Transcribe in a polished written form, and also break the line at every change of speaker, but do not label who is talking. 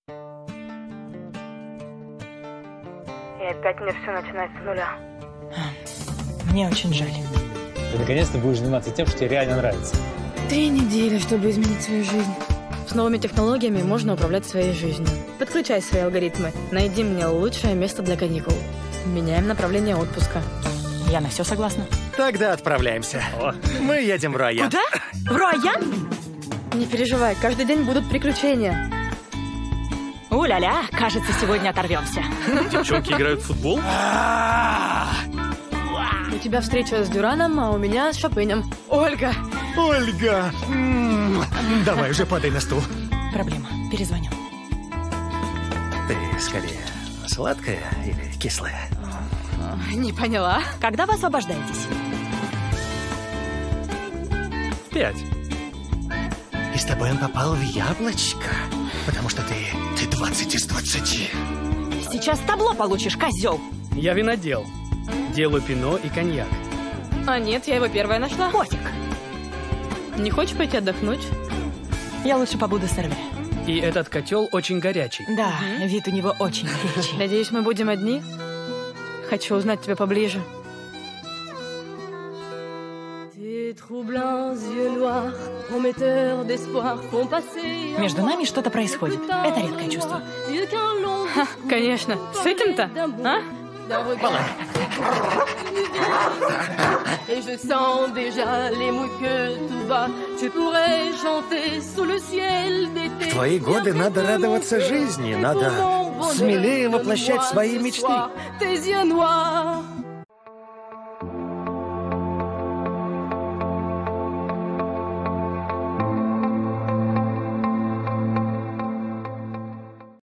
И опять мне все начинается с нуля.
Мне очень жаль.
Ты наконец-то будешь заниматься тем, что тебе реально нравится.
3 недели, чтобы изменить свою жизнь. С новыми технологиями можно управлять своей жизнью. Подключай свои алгоритмы. Найди мне лучшее место для каникул. Меняем направление отпуска.
Я на все согласна.
Тогда отправляемся. Мы едем в Руайян.
Куда? В Руайян?
Не переживай, каждый день будут приключения.
У-ля-ля, кажется, сегодня оторвемся.
Девчонки играют в футбол?
У тебя встреча с Дюраном, а у меня с Шопенем. Ольга!
Ольга! Давай уже падай на стул.
Проблема. Перезвоню.
Ты скорее сладкая или кислая?
Не поняла.
Когда вы освобождаетесь?
5.
И с тобой он попал в яблочко, потому что ты 20 из 20.
Сейчас табло получишь, козел.
Я винодел. Делаю пино и коньяк.
А нет, я его первая нашла.
Пофиг.
Не хочешь пойти отдохнуть?
Я лучше побуду с Эрве.
И этот котел очень горячий.
Да, вид у него очень горячий.
Надеюсь, мы будем одни? Хочу узнать тебя поближе.
Между нами что-то происходит. Это редкое чувство.
Ха, конечно. С этим-то, а?
Et je sens déjà les mouilles que tout va. Tu pourrais chanter sous le ciel d'été.
В твои годы надо радоваться жизни, надо смелее воплощать свои мечты.
Tes yeux noirs.